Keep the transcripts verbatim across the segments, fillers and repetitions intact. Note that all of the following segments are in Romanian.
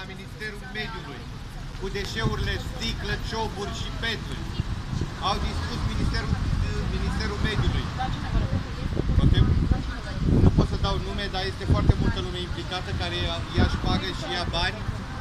Ministerul Mediului cu deșeurile sticlă, cioburi și peturi. Au distrus Ministerul, Ministerul Mediului. Nu pot să dau nume, dar este foarte multă lume implicată care ia șpagă și ia bani.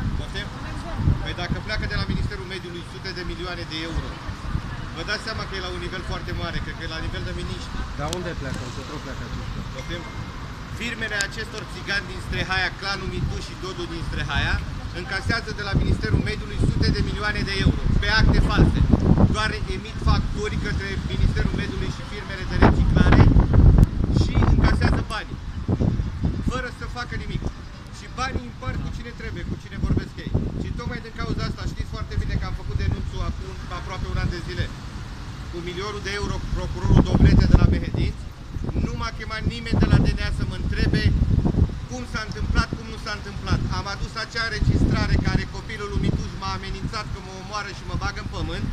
Păi dacă pleacă de la Ministerul Mediului sute de milioane de euro, vă dați seama că e la un nivel foarte mare, cred că e la nivel de miniștri. Dar unde pleacă? Încotro pleacă aceștia? Firmele acestor țigani din Strehaia, clanul Mitu și Dodu din Strehaia, încasează de la Ministerul Mediului sute de milioane de euro pe acte false. Doar emit facturi către Ministerul Mediului și firmele de reciclare și încasează banii, fără să facă nimic. Și banii împart cu cine trebuie, cu cine vorbesc ei. Și tocmai din cauza asta știți foarte bine că am făcut denunțul acum aproape un an de zile cu milionul de euro procurorul Doblete de la Mehedinți. Nu m-a chemat nimeni de la D N A să mă întrebe cum s-a întâmplat, cum nu s-a întâmplat. Am adus acea înregistrare care copilul lui Mituș m-a amenințat că mă omoară și mă bagă în pământ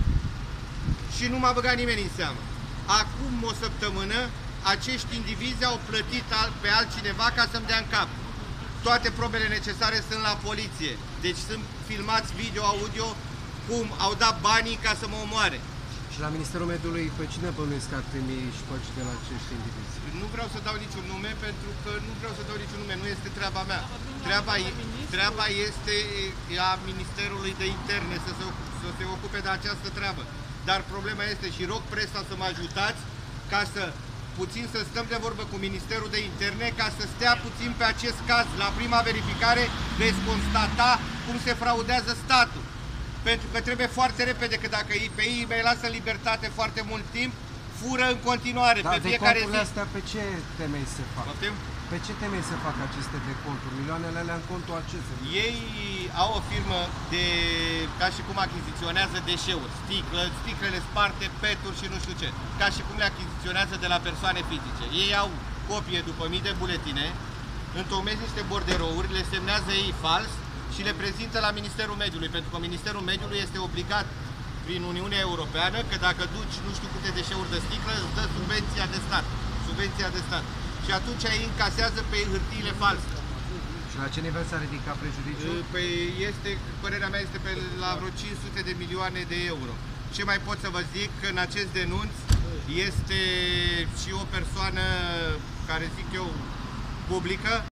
și nu m-a băgat nimeni în seamă. Acum o săptămână acești indivizi au plătit pe altcineva ca să-mi dea în cap. Toate probele necesare sunt la poliție. Deci sunt filmați video, audio, cum au dat banii ca să mă omoare. Și la Ministerul Mediului, pe cine bănuiesc că ar primi șpăci de la acești indivizi? Nu vreau să dau niciun nume, pentru că nu vreau să dau niciun nume, nu este treaba mea. Treaba, treaba este a Ministerului de Interne să se, să se ocupe de această treabă. Dar problema este, și rog presa să mă ajutați, ca să puțin să stăm de vorbă cu Ministerul de Interne, ca să stea puțin pe acest caz. La prima verificare veți constata cum se fraudează statul. Pentru că trebuie foarte repede, că dacă pe ei mai lasă în libertate foarte mult timp, fură în continuare. Dar pe fiecare zi. Astea pe ce temei se fac? Poftim? Pe ce temei se fac aceste deconturi? Milioanele alea în contul acesta? Ei au o firmă de, ca și cum achiziționează deșeuri, sticlă, sticlele sparte, peturi și nu știu ce. Ca și cum le achiziționează de la persoane fizice. Ei au copie după mii de buletine, întocmesc niște borderouri, le semnează ei fals și le prezintă la Ministerul Mediului, pentru că Ministerul Mediului este obligat prin Uniunea Europeană că dacă duci nu știu câte deșeuri de sticlă, îți dă subvenția de stat. Subvenția de stat. Și atunci ei încasează pe hârtiile false. Și la ce nivel s-a ridicat prejudiciul? Păi este, părerea mea este pe la vreo cinci sute de milioane de euro. Ce mai pot să vă zic? Că în acest denunț este și o persoană, care zic eu, publică.